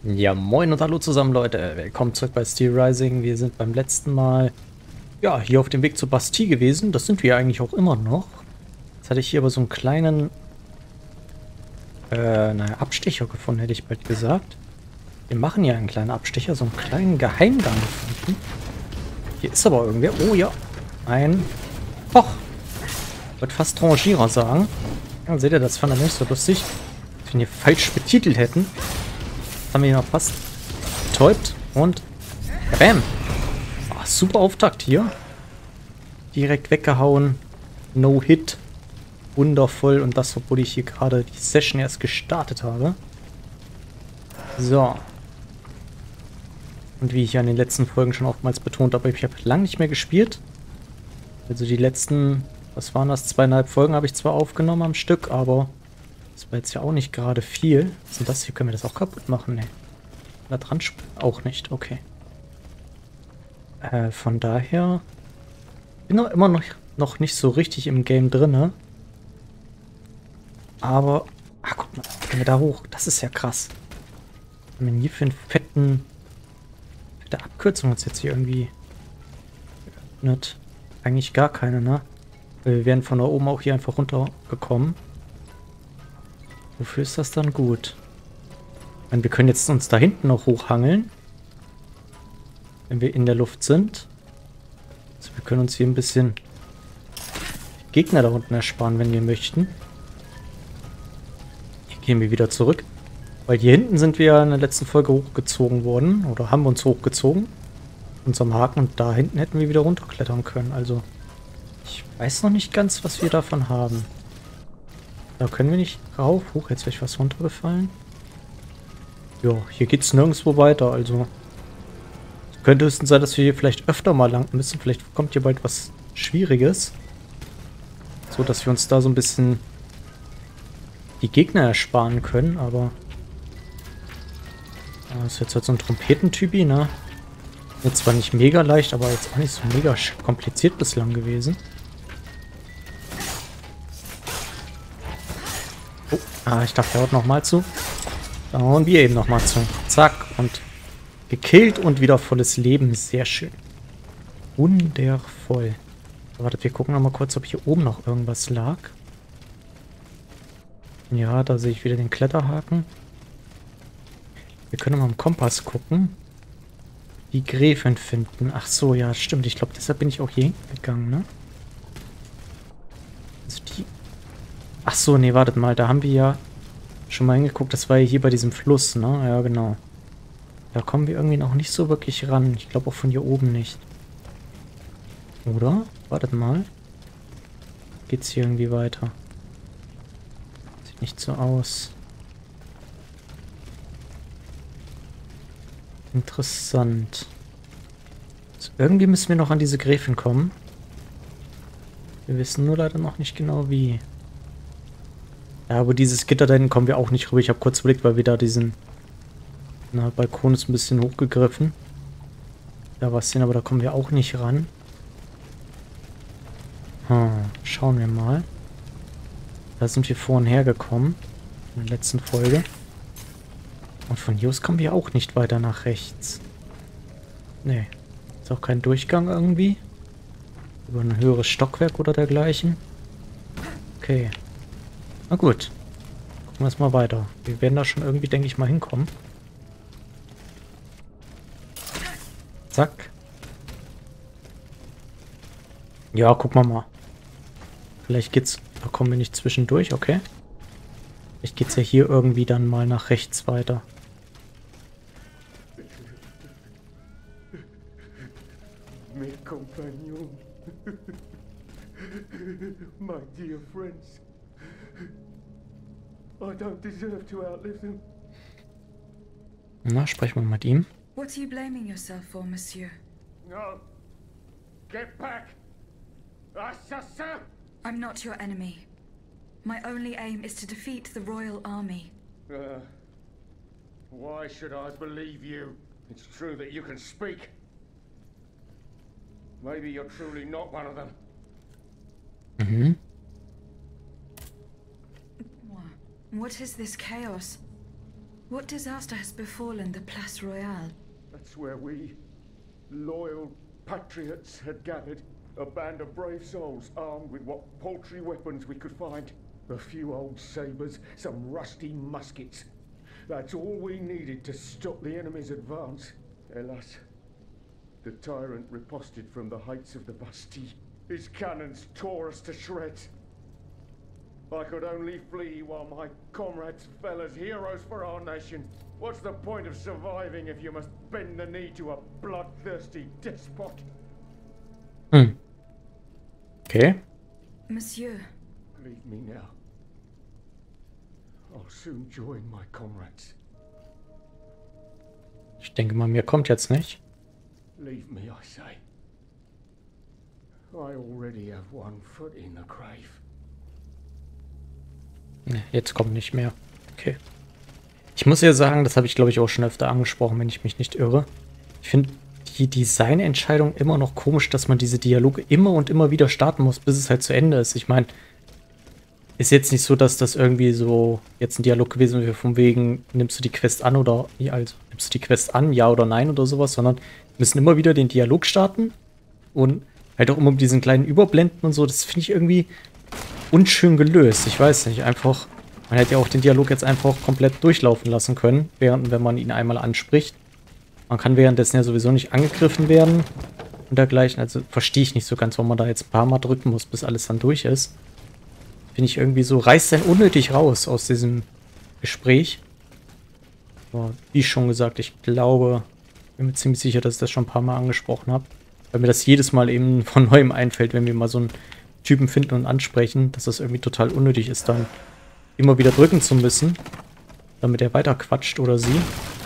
Ja, moin und hallo zusammen, Leute. Willkommen zurück bei Steel Rising. Wir sind beim letzten Mal, ja, hier auf dem Weg zur Bastille gewesen. Das sind wir eigentlich auch immer noch. Jetzt hatte ich hier aber so einen kleinen, naja, Abstecher gefunden, hätte ich bald gesagt. Wir machen ja einen kleinen Abstecher, so einen kleinen Geheimgang gefunden. Hier ist aber irgendwer. Oh ja, ein Koch. Ich würde fast Rangierer sagen. Ja, seht ihr, das fand er nicht so lustig. Wenn wir falsch betitelt hätten. Haben wir hier noch fast betäubt und bam. Oh, super Auftakt hier. Direkt weggehauen. No Hit. Wundervoll. Und das, obwohl ich hier gerade die Session erst gestartet habe. So. Und wie ich ja in den letzten Folgen schon oftmals betont habe, ich habe lange nicht mehr gespielt. Also die letzten, was waren das, 2,5 Folgen habe ich zwar aufgenommen am Stück, aber das war jetzt ja auch nicht gerade viel. Was ist denn das hier? Können wir das auch kaputt machen? Ne. Da dran auch nicht. Okay. Von daher bin ich immer noch nicht so richtig im Game drinne. Aber, ach guck mal, gehen wir da hoch. Das ist ja krass. Was haben wir denn hier für einen fette Abkürzung uns jetzt hier irgendwie geöffnet? Eigentlich gar keine, ne? Weil wir wären von da oben auch hier einfach runtergekommen. Wofür ist das dann gut? Und wir können jetzt uns da hinten noch hochhangeln. Wenn wir in der Luft sind. Also wir können uns hier ein bisschen Gegner da unten ersparen, wenn wir möchten. Hier gehen wir wieder zurück. Weil hier hinten sind wir in der letzten Folge hochgezogen worden. Oder haben wir uns hochgezogen. Mit unserem Haken. Und da hinten hätten wir wieder runterklettern können. Also ich weiß noch nicht ganz, was wir davon haben. Da können wir nicht rauf. Hoch, jetzt wäre ich was runtergefallen. Ja, hier geht es nirgendwo weiter, also es könnte höchstens sein, dass wir hier vielleicht öfter mal lang müssen. Vielleicht kommt hier bald was Schwieriges. So, dass wir uns da so ein bisschen die Gegner ersparen können, aber das ist jetzt halt so ein Trompetentypi, ne? Jetzt zwar nicht mega leicht, aber jetzt auch nicht so mega kompliziert bislang gewesen. Oh, ich dachte, der haut nochmal zu. Da hauen wir eben nochmal zu. Zack. Und gekillt und wieder volles Leben. Sehr schön. Wundervoll. So, wartet, wir gucken nochmal kurz, ob hier oben noch irgendwas lag. Ja, da sehe ich wieder den Kletterhaken. Wir können mal am Kompass gucken. Die Gräfin finden. Ach so, ja, stimmt. Ich glaube, deshalb bin ich auch hier hingegangen, ne? Also die... Ach so, nee, wartet mal. Da haben wir ja schon mal hingeguckt, das war ja hier bei diesem Fluss, ne? Ja, genau. Da kommen wir irgendwie noch nicht so wirklich ran. Ich glaube auch von hier oben nicht. Oder? Wartet mal. Geht's hier irgendwie weiter? Sieht nicht so aus. Interessant. Also irgendwie müssen wir noch an diese Gräfin kommen. Wir wissen nur leider noch nicht genau wie. Ja, aber dieses Gitter da hinten kommen wir auch nicht rüber. Ich habe kurz überlegt, weil wir da diesen... Na, Balkon ist ein bisschen hochgegriffen. Da was sehen, aber da kommen wir auch nicht ran. Schauen wir mal. Da sind wir vorhin hergekommen. In der letzten Folge. Und von hier aus kommen wir auch nicht weiter nach rechts. Nee. Ist auch kein Durchgang irgendwie. Über ein höheres Stockwerk oder dergleichen. Okay. Na gut. Gucken wir es mal weiter. Wir werden da schon irgendwie, denke ich, mal hinkommen. Zack. Ja, gucken wir mal. Vielleicht geht's... Da kommen wir nicht zwischendurch, okay. Vielleicht geht's ja hier irgendwie dann mal nach rechts weiter. Mes compagnons, my dear friends, I don't deserve to outlive them. Na, sprechen wir mit ihm. What are you blaming yourself for, monsieur? No, get back! Assassin! I'm not your enemy. My only aim is to defeat the royal army. Why should I believe you? It's true that you can speak. Maybe you're truly not one of them. Mhm. What is this chaos? What disaster has befallen the Place Royale? That's where we, loyal patriots, had gathered. A band of brave souls armed with what paltry weapons we could find. A few old sabers, some rusty muskets. That's all we needed to stop the enemy's advance. Alas, the tyrant riposted from the heights of the Bastille. His cannons tore us to shreds. I could only flee while my comrades fell as heroes for our nation. What's the point of surviving if you must bend the knee to a bloodthirsty despot? Okay. Monsieur, Leave me now. I'll soon join my comrades. Ich denke mal, mir kommt jetzt nicht. Leave me, I say. I already have one foot in the grave. Ne, jetzt kommt nicht mehr. Okay. Ich muss ja sagen, das habe ich glaube ich auch schon öfter angesprochen, wenn ich mich nicht irre. Ich finde die Designentscheidung immer noch komisch, dass man diese Dialoge immer und immer wieder starten muss, bis es halt zu Ende ist. Ich meine, ist jetzt nicht so, dass das irgendwie so jetzt ein Dialog gewesen wäre, von wegen, nimmst du die Quest an oder, also, nimmst du die Quest an, ja oder nein oder sowas, sondern wir müssen immer wieder den Dialog starten und halt auch immer mit diesen kleinen Überblenden und so. Das finde ich irgendwie unschön gelöst. Ich weiß nicht, einfach, man hätte ja auch den Dialog jetzt einfach komplett durchlaufen lassen können, wenn man ihn einmal anspricht. Man kann währenddessen ja sowieso nicht angegriffen werden und dergleichen. Also verstehe ich nicht so ganz, warum man da jetzt ein paar Mal drücken muss, bis alles dann durch ist. Finde ich irgendwie so, reißt dann unnötig raus aus diesem Gespräch. Aber wie schon gesagt, ich glaube, bin mir ziemlich sicher, dass ich das schon ein paar Mal angesprochen habe. Weil mir das jedes Mal eben von neuem einfällt, wenn wir mal so einen Typen finden und ansprechen, dass das irgendwie total unnötig ist, dann immer wieder drücken zu müssen, damit er weiter quatscht oder sie.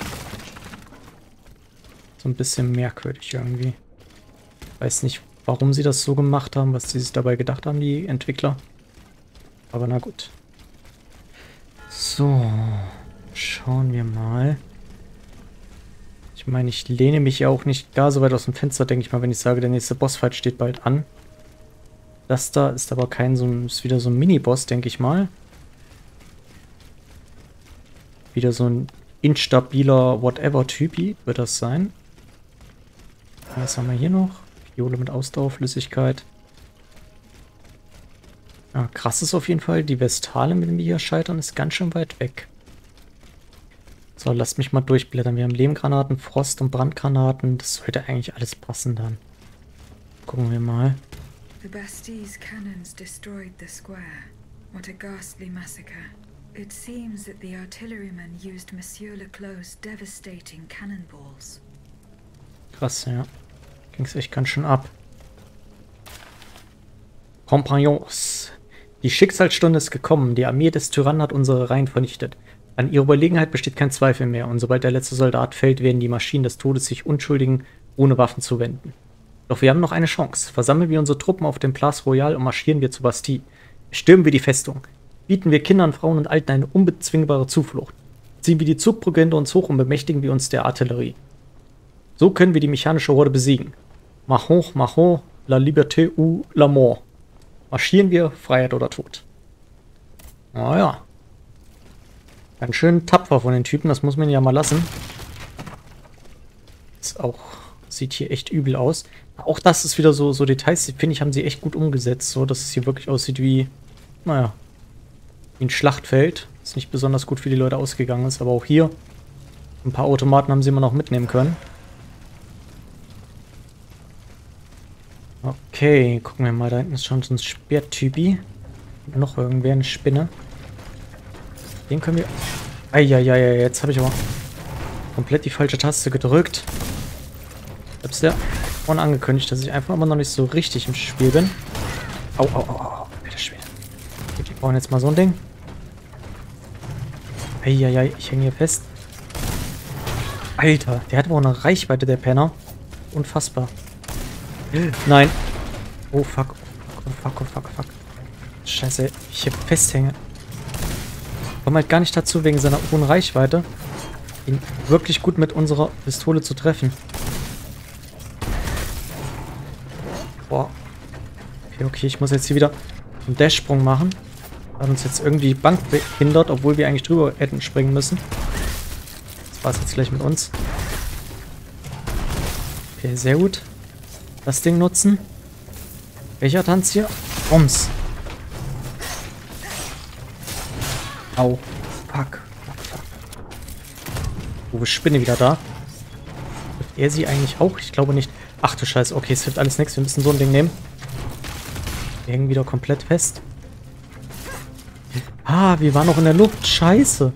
So ein bisschen merkwürdig irgendwie. Weiß nicht, warum sie das so gemacht haben, was sie sich dabei gedacht haben, die Entwickler. Aber na gut. So, schauen wir mal. Ich meine, ich lehne mich ja auch nicht gar so weit aus dem Fenster, denke ich mal, wenn ich sage, der nächste Bossfight steht bald an. Das da ist aber kein so ein, ist wieder so ein Mini-Boss, denke ich mal. Wieder so ein instabiler Whatever-Typi wird das sein. Was haben wir hier noch? Fiole mit Ausdauerflüssigkeit. Ja, krass ist auf jeden Fall, die Vestale, mit denen wir hier scheitern, ist ganz schön weit weg. So, lasst mich mal durchblättern. Wir haben Lehmgranaten, Frost- und Brandgranaten. Das sollte eigentlich alles passen dann. Gucken wir mal. the Bastille's cannons destroyed the square. What a ghastly massacre. It seems that the artillerymen used Monsieur Leclos' devastating cannonballs. Krass, ja. Ging's echt ganz schön ab. Compagnons. Die Schicksalsstunde ist gekommen. Die Armee des Tyrannen hat unsere Reihen vernichtet. An ihrer Überlegenheit besteht kein Zweifel mehr. Und sobald der letzte Soldat fällt, werden die Maschinen des Todes sich Unschuldigen ohne Waffen zuwenden. Doch wir haben noch eine Chance. Versammeln wir unsere Truppen auf dem Place Royale und marschieren wir zur Bastille. Stürmen wir die Festung. Bieten wir Kindern, Frauen und Alten eine unbezwingbare Zuflucht. Ziehen wir die Zugbrücke hinter uns hoch und bemächtigen wir uns der Artillerie. So können wir die mechanische Horde besiegen. Mahon, la liberté ou la mort. Marschieren wir, Freiheit oder Tod. Naja. Ganz schön tapfer von den Typen, das muss man ja mal lassen. Ist auch, sieht hier echt übel aus. Auch das ist wieder so Details, finde ich, haben sie echt gut umgesetzt, so dass es hier wirklich aussieht wie, naja, wie ein Schlachtfeld. Ist nicht besonders gut für die Leute ausgegangen ist, aber auch hier ein paar Automaten haben sie immer noch mitnehmen können. Okay, gucken wir mal, da hinten ist schon so ein Speertypi. Noch irgendwer, eine Spinne. Den können wir... Eieiei, jetzt habe ich aber komplett die falsche Taste gedrückt. Ich habe es ja vorhin angekündigt, dass ich einfach immer noch nicht so richtig im Spiel bin. Au, alter Schwede. Wir brauchen jetzt mal so ein Ding. Eieiei, ich hänge hier fest. Alter, der hat aber auch eine Reichweite, der Penner. Unfassbar. Nein. Oh fuck. Oh fuck. Scheiße, ich hier festhänge. Ich komme halt gar nicht dazu, wegen seiner hohen Reichweite, ihn wirklich gut mit unserer Pistole zu treffen. Boah. Okay, ich muss jetzt hier wieder einen Dash-Sprung machen. Hat uns jetzt irgendwie die Bank behindert, obwohl wir eigentlich drüber hätten springen müssen. war's jetzt gleich mit uns. Okay, sehr gut. Das Ding nutzen. Welcher Tanz hier? Rums. Au. Fuck. Oh, Spinne wieder da. Trifft er sie eigentlich auch? Ich glaube nicht. Ach du Scheiße. Okay, es hilft alles nichts. Wir müssen so ein Ding nehmen. Wir hängen wieder komplett fest. Ah, wir waren noch in der Luft. Scheiße.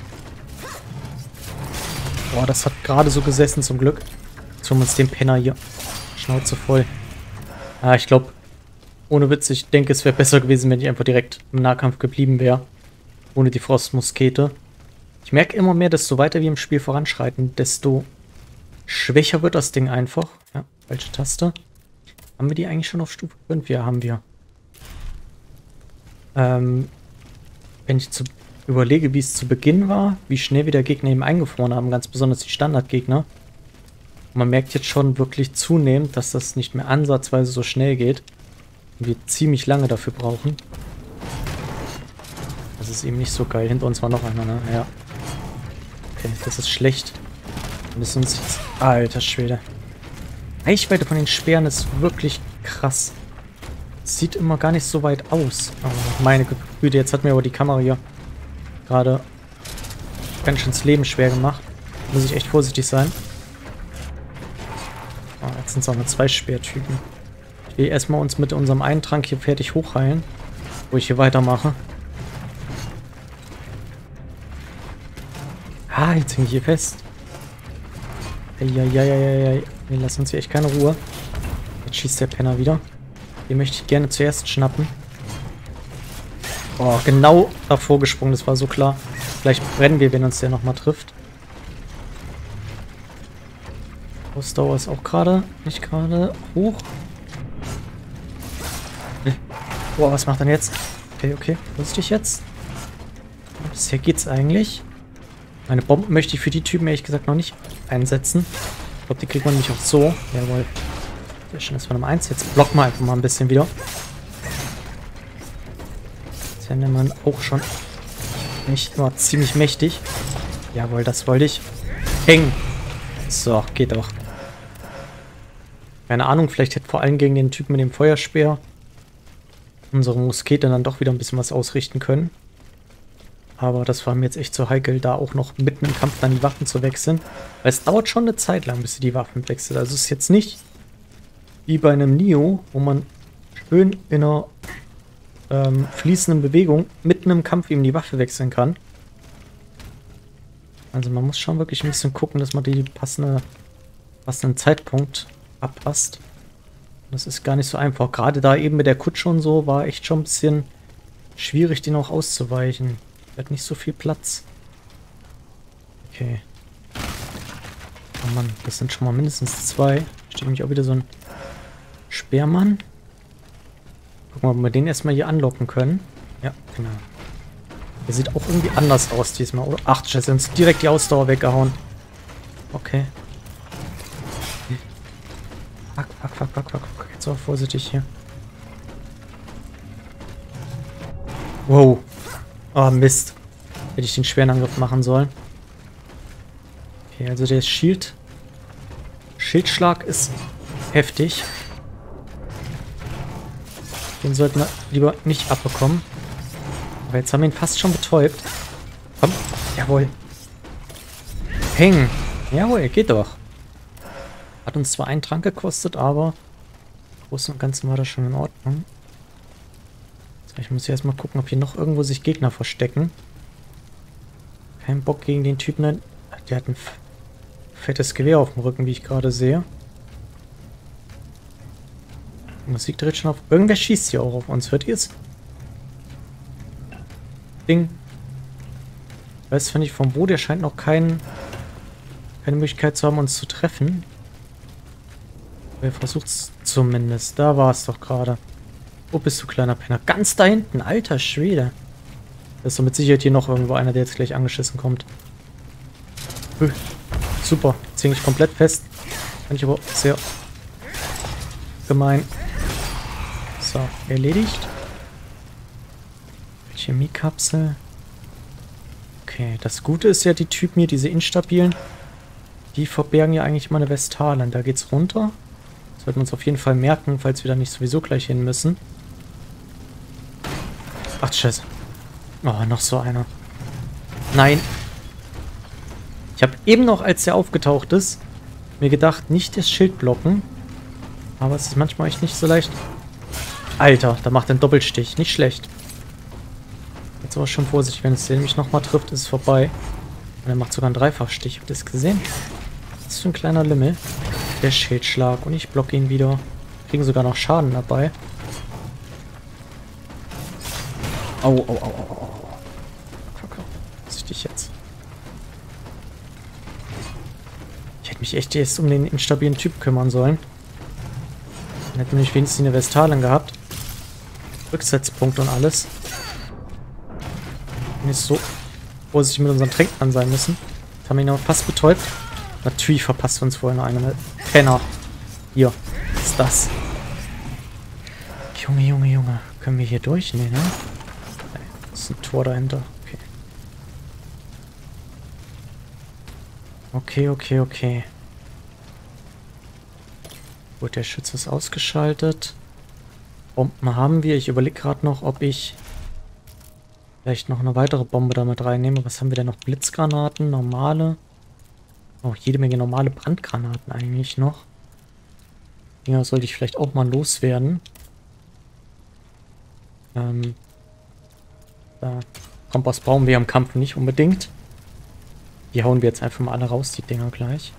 Boah, das hat gerade so gesessen zum Glück. Jetzt holen wir uns den Penner hier. Schnauze voll. Ah, ich glaube, ohne Witz, ich denke, es wäre besser gewesen, wenn ich einfach direkt im Nahkampf geblieben wäre. Ohne die Frostmuskete. Ich merke immer mehr, desto weiter wir im Spiel voranschreiten, desto schwächer wird das Ding einfach. Ja, falsche Taste. Haben wir die eigentlich schon auf Stufe 5? Ja, haben wir. Wenn ich überlege, wie es zu Beginn war, wie schnell wir der Gegner eben eingefroren haben, ganz besonders die Standardgegner. Und man merkt jetzt schon wirklich zunehmend, dass das nicht mehr ansatzweise so schnell geht. Und wir ziemlich lange dafür brauchen. Das ist eben nicht so geil. Hinter uns war noch einer, ne? Ja. Okay, das ist schlecht. Wir müssen uns jetzt... Alter Schwede. Reichweite von den Speeren ist wirklich krass. Sieht immer gar nicht so weit aus. Oh, meine Güte, jetzt hat mir aber die Kamera hier gerade ganz schön das Leben schwer gemacht. Muss ich echt vorsichtig sein. Oh, jetzt sind es auch nur 2 Speertypen. Ich will erstmal uns mit unserem einen Trank hier fertig hochheilen, wo ich hier weitermache. Ah, jetzt hänge ich hier fest. Eieieiei. Wir lassen uns hier echt keine Ruhe. Jetzt schießt der Penner wieder. Den möchte ich gerne zuerst schnappen. Oh, genau davor gesprungen, das war so klar. Gleich brennen wir, wenn uns der nochmal trifft. Ausdauer ist auch gerade, nicht gerade hoch. Boah, was macht er jetzt? Okay, okay, vorsichtig jetzt. Bisher geht's eigentlich. Meine Bomben möchte ich für die Typen ehrlich gesagt noch nicht einsetzen. Ich glaube, die kriegt man nämlich auch so. Jawohl. Sehr schön, das war Nummer 1. Jetzt blocken wir einfach mal ein bisschen wieder. Jetzt werden wir mal auch schon nicht nur ziemlich mächtig. Jawohl, das wollte ich. Hängen. So, geht doch. Keine Ahnung, vielleicht hätte vor allem gegen den Typen mit dem Feuerspeer unsere Muskete dann doch wieder ein bisschen was ausrichten können. Aber das war mir jetzt echt zu heikel, da auch noch mitten im Kampf dann die Waffen zu wechseln. Weil es dauert schon eine Zeit lang, bis sie die Waffen wechselt. Also es ist jetzt nicht wie bei einem Nioh, wo man schön in einer fließenden Bewegung mitten im Kampf eben die Waffe wechseln kann. Also man muss schon wirklich ein bisschen gucken, dass man die passenden Zeitpunkt abpasst. Das ist gar nicht so einfach. Gerade da eben mit der Kutsche und so war echt schon ein bisschen schwierig, den auch auszuweichen. Er hat nicht so viel Platz. Okay. Oh Mann, das sind schon mal mindestens 2. Steht nämlich auch wieder so ein Speermann. Gucken wir mal, ob wir den erstmal hier anlocken können. Ja, genau. Der sieht auch irgendwie anders aus diesmal, oder? Ach, scheiße, uns direkt die Ausdauer weggehauen. Okay. Fuck. Jetzt auch vorsichtig hier. Wow. Oh, Mist. Hätte ich den schweren Angriff machen sollen. Okay, also der Schildschlag ist heftig. Den sollten wir lieber nicht abbekommen. Aber jetzt haben wir ihn fast schon betäubt. Komm. Jawohl. Peng. Jawohl, geht doch. Hat uns zwar einen Trank gekostet, aber im Großen und Ganzen war das schon in Ordnung. So, ich muss hier erstmal gucken, ob hier noch irgendwo sich Gegner verstecken. Kein Bock gegen den Typen. Der hat ein fettes Gewehr auf dem Rücken, wie ich gerade sehe. Die Musik dreht schon auf. Irgendwer schießt hier auch auf uns. Hört ihr es? Ding. Ich weiß zwar nicht von wo, der scheint noch keine Möglichkeit zu haben, uns zu treffen. Er versucht es zumindest. Da war es doch gerade. Wo bist du, kleiner Penner? Ganz da hinten. Alter Schwede. Da ist doch mit Sicherheit hier noch irgendwo einer, der jetzt gleich angeschissen kommt. Super. Jetzt hänge ich komplett fest. Fand ich aber sehr gemein. So, erledigt. Chemiekapsel. Okay, das Gute ist ja, die Typen hier, diese instabilen, die verbergen ja eigentlich mal eine Vestalen. Da geht's runter. Das sollten wir uns auf jeden Fall merken, falls wir da nicht sowieso gleich hin müssen. Ach, scheiße. Oh, noch so einer. Nein. Ich habe eben noch, als der aufgetaucht ist, mir gedacht, nicht das Schild blocken. Aber es ist manchmal echt nicht so leicht. Alter, da macht er einen Doppelstich. Nicht schlecht. Jetzt aber schon vorsichtig, wenn es den nämlich nochmal trifft, ist es vorbei. Und er macht sogar einen Dreifachstich. Habt ihr das gesehen? Das ist so ein kleiner Lümmel. Der Schildschlag. Und ich blocke ihn wieder. Kriegen sogar noch Schaden dabei. Au, au, au, au, au. Vorsichtig jetzt. Ich hätte mich echt jetzt um den instabilen Typ kümmern sollen. Dann hätten wir nicht wenigstens eine Vestalen gehabt. Rücksetzpunkt und alles. Nicht so vorsichtig mit unseren Tränken sein müssen. Jetzt haben wir ihn aber fast betäubt. Natürlich verpasst uns vorher noch eine Penner. Hier. Was ist das? Junge, Junge, Junge. Können wir hier durch? Nee, ne? Nee, ist ein Tor dahinter. Okay. Okay, okay, okay. Gut, der Schütze ist ausgeschaltet. Bomben haben wir. Ich überlege gerade noch, ob ich vielleicht noch eine weitere Bombe damit reinnehme. Was haben wir denn noch? Blitzgranaten, normale. Auch jede Menge normale Brandgranaten eigentlich noch. Ja, sollte ich vielleicht auch mal loswerden. Kompass brauchen wir im Kampf nicht unbedingt. Die hauen wir jetzt einfach mal alle raus, die Dinger gleich.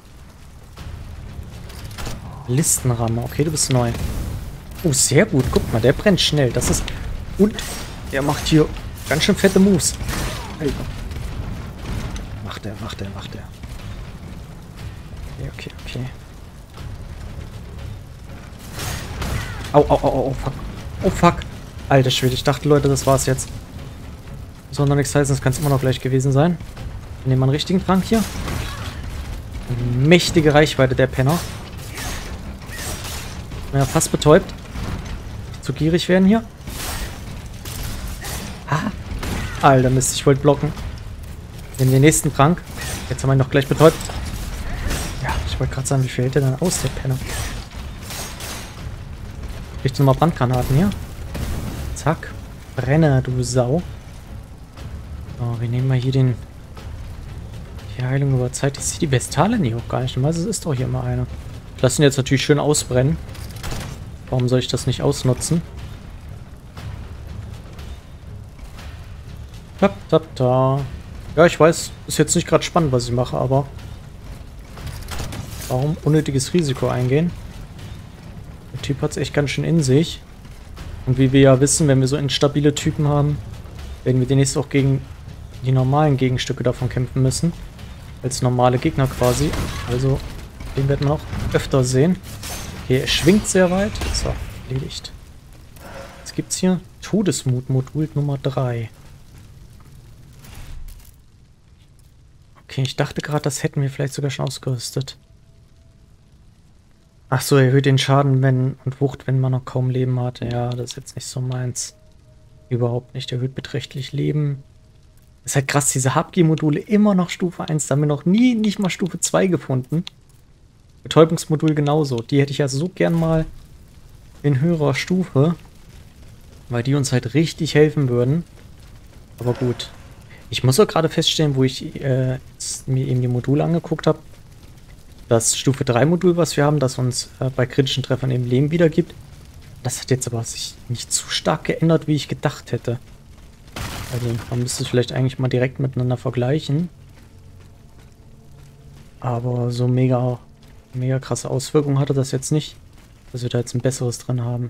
Listenramme. Okay, du bist neu. Oh, sehr gut. Guck mal, der brennt schnell. Das ist... Und der macht hier ganz schön fette Moves. Alter. Macht er. Okay, okay. Au, au, au, au, fuck. Oh, fuck. Alter Schwede, ich dachte, Leute, das war's jetzt. Soll noch nichts heißen, das kann es immer noch gleich gewesen sein. Wir nehmen mal einen richtigen Trank hier. Eine mächtige Reichweite, der Penner. Ja, fast betäubt. Zu gierig werden hier. Ah. Alter Mist, ich wollte blocken. Nehmen den nächsten Trank. Jetzt haben wir ihn noch gleich betäubt. Ja, ich wollte gerade sagen, wie viel hält der dann aus, der Penner? Kriegst du nochmal Brandgranaten hier? Zack. Brenne, du Sau. So, wir nehmen mal hier den... Die Heilung über Zeit. Ich sehe die Vestalen hier auch gar nicht. Es ist doch hier immer eine. Ich lasse ihn jetzt natürlich schön ausbrennen. Warum soll ich das nicht ausnutzen? Tap, tap, da. Ja, ich weiß, ist jetzt nicht gerade spannend, was ich mache, aber... Warum unnötiges Risiko eingehen? Der Typ hat es echt ganz schön in sich. Und wie wir ja wissen, wenn wir so instabile Typen haben, werden wir demnächst auch gegen die normalen Gegenstücke davon kämpfen müssen. Als normale Gegner quasi. Also, den werden wir auch öfter sehen. Okay, er schwingt sehr weit. So, erledigt. Jetzt gibt es hier Todesmut-Modul Nummer 3. Okay, ich dachte gerade, das hätten wir vielleicht sogar schon ausgerüstet. Ach so, erhöht den Schaden und Wucht, wenn man noch kaum Leben hat. Ja, das ist jetzt nicht so meins. Überhaupt nicht. Erhöht beträchtlich Leben. Ist halt krass, diese Habgier-Module immer noch Stufe 1. Da haben wir noch nie nicht mal Stufe 2 gefunden. Betäubungsmodul genauso. Die hätte ich ja so gern mal in höherer Stufe. Weil die uns halt richtig helfen würden. Aber gut. Ich muss auch gerade feststellen, wo ich mir eben die Module angeguckt habe. Das Stufe 3 Modul, was wir haben, das uns bei kritischen Treffern eben Leben wiedergibt. Das hat jetzt aber sich nicht so stark geändert, wie ich gedacht hätte. Also man müsste es vielleicht eigentlich mal direkt miteinander vergleichen. Aber so mega krasse Auswirkungen hatte das jetzt nicht, dass wir da jetzt ein besseres drin haben.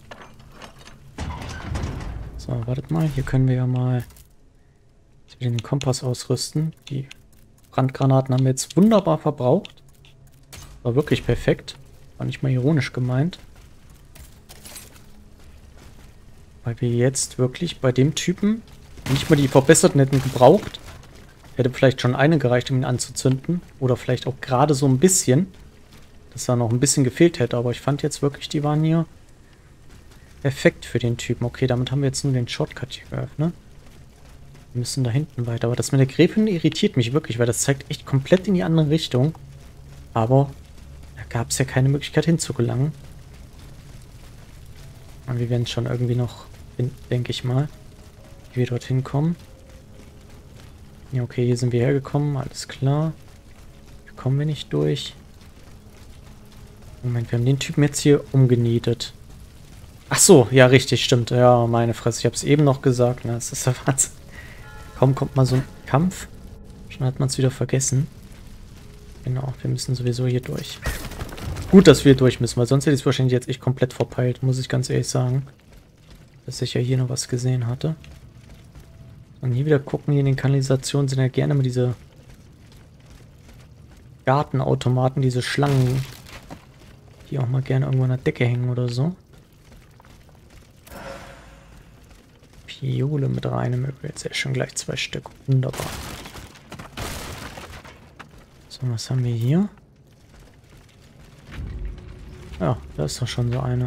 So, wartet mal. Hier können wir ja mal den Kompass ausrüsten. Die Brandgranaten haben wir jetzt wunderbar verbraucht. War wirklich perfekt. War nicht mal ironisch gemeint. Weil wir jetzt wirklich bei dem Typen nicht mal die verbesserten hätten gebraucht. Hätte vielleicht schon eine gereicht, um ihn anzuzünden. Oder vielleicht auch gerade so ein bisschen. Dass da noch ein bisschen gefehlt hätte. Aber ich fand jetzt wirklich, die waren hier perfekt für den Typen. Okay, damit haben wir jetzt nur den Shortcut hier geöffnet. Wir müssen da hinten weiter. Aber das mit der Gräfin irritiert mich wirklich, weil das zeigt echt komplett in die andere Richtung. Aber da gab es ja keine Möglichkeit hinzugelangen. Und wir werden es schon irgendwie noch finden, denke ich mal, wie wir dorthin kommen. Ja, okay, hier sind wir hergekommen, alles klar. Hier kommen wir nicht durch. Moment, wir haben den Typen jetzt hier umgenietet. Ach so, ja, richtig, stimmt. Ja, meine Fresse, ich habe es eben noch gesagt. Na, das ist ja Wahnsinn. Kaum kommt mal so ein Kampf. Schon hat man es wieder vergessen. Genau, wir müssen sowieso hier durch. Gut, dass wir durch müssen, weil sonst hätte ich es wahrscheinlich jetzt echt komplett verpeilt, muss ich ganz ehrlich sagen. Dass ich ja hier noch was gesehen hatte. Und hier wieder gucken, hier in den Kanalisationen sind ja gerne immer diese Gartenautomaten, diese Schlangen, die auch mal gerne irgendwo an der Decke hängen oder so. Piole mit rein, jetzt ja schon gleich 2 Stück. Wunderbar. So, was haben wir hier? Ja, da ist doch schon so eine.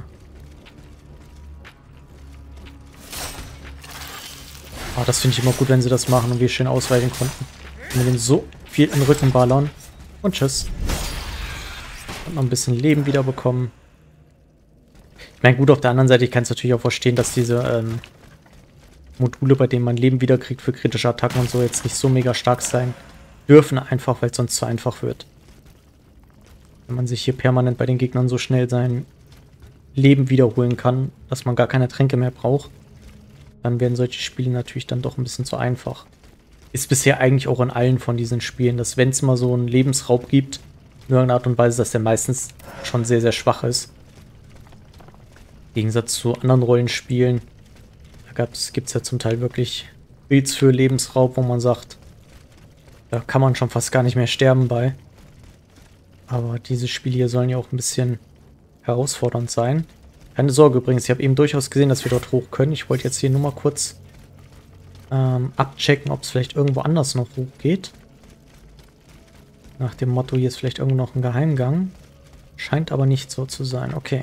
Ah, das finde ich immer gut, wenn sie das machen und wir schön ausweichen konnten. Wenn wir den so viel in den Rücken ballern. Und tschüss. Und noch ein bisschen Leben wieder bekommen. Ich meine, gut, auf der anderen Seite, ich kann es natürlich auch verstehen, dass diese Module, bei denen man Leben wiederkriegt für kritische Attacken und so, jetzt nicht so mega stark sein dürfen, einfach, weil es sonst zu einfach wird. Wenn man sich hier permanent bei den Gegnern so schnell sein Leben wiederholen kann, dass man gar keine Tränke mehr braucht, dann werden solche Spiele natürlich dann doch ein bisschen zu einfach. Ist bisher eigentlich auch in allen von diesen Spielen, dass wenn es mal so einen Lebensraub gibt, in irgendeiner Art und Weise, dass der meistens schon sehr, sehr schwach ist. Im Gegensatz zu anderen Rollenspielen, da gibt es ja zum Teil wirklich Builds für Lebensraub, wo man sagt, da kann man schon fast gar nicht mehr sterben bei. Aber diese Spiele hier sollen ja auch ein bisschen herausfordernd sein. Keine Sorge übrigens, ich habe eben durchaus gesehen, dass wir dort hoch können. Ich wollte jetzt hier nur mal kurz abchecken, ob es vielleicht irgendwo anders noch hoch geht. Nach dem Motto, hier ist vielleicht irgendwo noch ein Geheimgang. Scheint aber nicht so zu sein. Okay.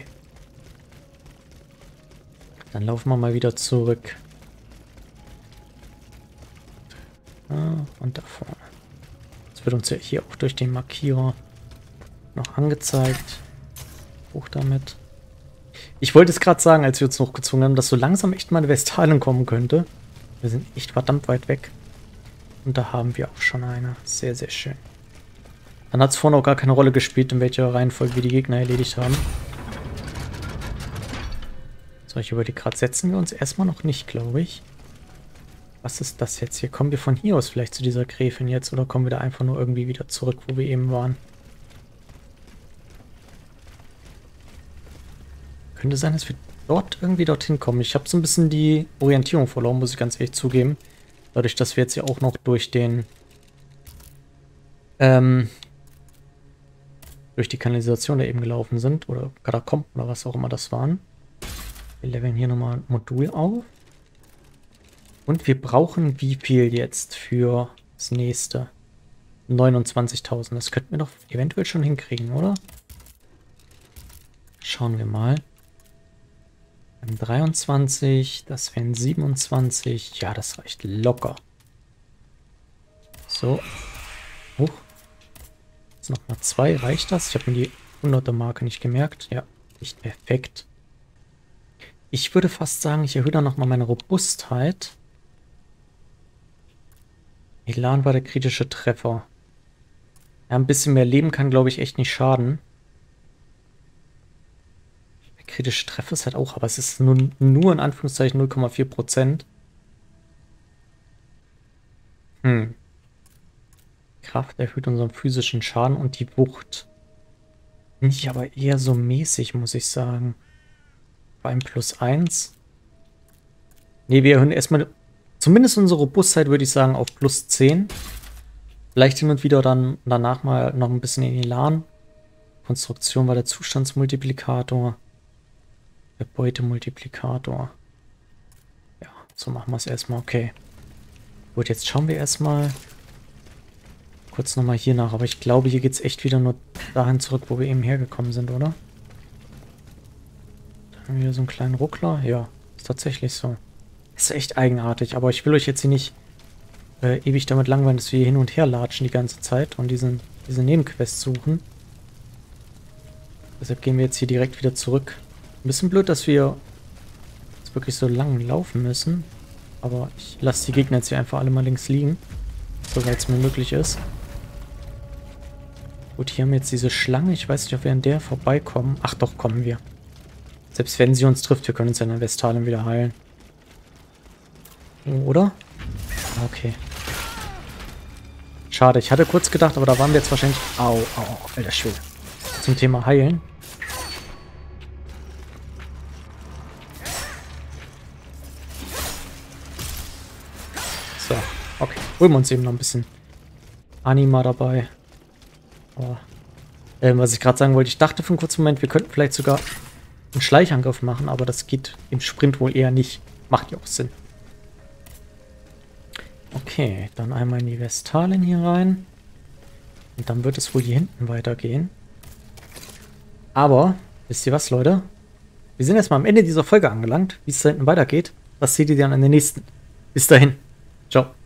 Dann laufen wir mal wieder zurück. Und da vorne. Das wird uns ja hier auch durch den Markierer noch angezeigt. Hoch damit. Ich wollte es gerade sagen, als wir uns hochgezogen haben, dass so langsam echt mal eine Westfalen kommen könnte. Wir sind echt verdammt weit weg. Und da haben wir auch schon eine. Sehr, sehr schön. Dann hat es vorne auch gar keine Rolle gespielt, in welcher Reihenfolge wir die Gegner erledigt haben. So, ich überlege gerade, setzen wir uns erstmal noch nicht, glaube ich. Was ist das jetzt hier? Kommen wir von hier aus vielleicht zu dieser Gräfin jetzt oder kommen wir da einfach nur irgendwie wieder zurück, wo wir eben waren? Könnte sein, dass wir dort irgendwie dorthin kommen. Ich habe so ein bisschen die Orientierung verloren, muss ich ganz ehrlich zugeben. Dadurch, dass wir jetzt ja auch noch durch den durch die Kanalisation da eben gelaufen sind. Oder Katakomben oder was auch immer das waren. Wir leveln hier nochmal ein Modul auf. Und wir brauchen wie viel jetzt für das nächste? 29.000. Das könnten wir doch eventuell schon hinkriegen, oder? Schauen wir mal. 23, das wären 27. Ja, das reicht locker. So. Hoch. Jetzt nochmal 2. Reicht das? Ich habe mir die 100er Marke nicht gemerkt. Ja, nicht perfekt. Ich würde fast sagen, ich erhöhe da nochmal meine Robustheit. Elan war der kritische Treffer. Ja, ein bisschen mehr Leben kann, glaube ich, echt nicht schaden. Der kritische Treffer ist halt auch, aber es ist nur in Anführungszeichen 0,4%. Kraft erhöht unseren physischen Schaden und die Wucht. Nicht, aber eher so mäßig, muss ich sagen. Beim +1. Ne, wir erhöhen erstmal zumindest unsere Robustheit, würde ich sagen, auf +10. Vielleicht hin und wieder dann danach mal noch ein bisschen in Elan. Konstruktion war der Zustandsmultiplikator. Der Beutemultiplikator. Ja, so machen wir es erstmal. Okay. Gut, jetzt schauen wir erstmal kurz nochmal hier nach. Aber ich glaube, hier geht es echt wieder nur dahin zurück, wo wir eben hergekommen sind, oder? Da haben wir hier so einen kleinen Ruckler. Ja, ist tatsächlich so. Ist echt eigenartig, aber ich will euch jetzt hier nicht ewig damit langweilen, dass wir hier hin und her latschen die ganze Zeit und diese Nebenquest suchen. Deshalb gehen wir jetzt hier direkt wieder zurück. Ein bisschen blöd, dass wir jetzt wirklich so lang laufen müssen. Aber ich lasse die Gegner jetzt hier einfach alle mal links liegen. Soweit es mir möglich ist. Gut, hier haben wir jetzt diese Schlange. Ich weiß nicht, ob wir an der vorbeikommen. Ach doch, kommen wir. Selbst wenn sie uns trifft, wir können uns ja in der Vestalen wieder heilen. Oder? Okay. Schade, ich hatte kurz gedacht, aber da waren wir jetzt wahrscheinlich... Au, au, alter Schwede. Zum Thema Heilen. So, okay. Holen wir uns eben noch ein bisschen Anima dabei. Oh. Was ich gerade sagen wollte, ich dachte für einen kurzen Moment, wir könnten vielleicht sogar einen Schleichangriff machen, aber das geht im Sprint wohl eher nicht. Macht ja auch Sinn. Okay, dann einmal in die Vestalen hier rein. Und dann wird es wohl hier hinten weitergehen. Aber, wisst ihr was, Leute? Wir sind jetzt mal am Ende dieser Folge angelangt. Wie es da hinten weitergeht, das seht ihr dann in der nächsten. Bis dahin. Ciao.